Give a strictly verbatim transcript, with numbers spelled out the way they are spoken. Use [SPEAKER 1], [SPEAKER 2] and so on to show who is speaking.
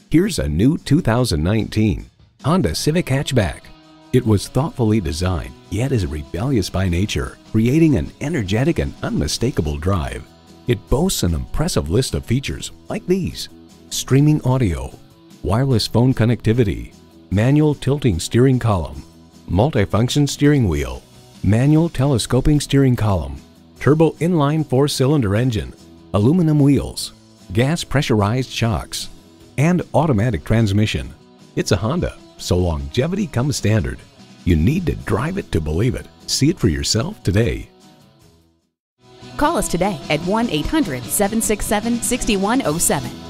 [SPEAKER 1] Here's a new two thousand nineteen Honda Civic Hatchback. It was thoughtfully designed, yet is rebellious by nature, creating an energetic and unmistakable drive. It boasts an impressive list of features like these: streaming audio, wireless phone connectivity, manual tilting steering column, multifunction steering wheel, manual telescoping steering column, turbo inline four-cylinder engine, aluminum wheels, gas pressurized shocks, and automatic transmission. It's a Honda, so longevity comes standard. You need to drive it to believe it. See it for yourself today.
[SPEAKER 2] Call us today at one eight hundred, seven six seven, six one zero seven.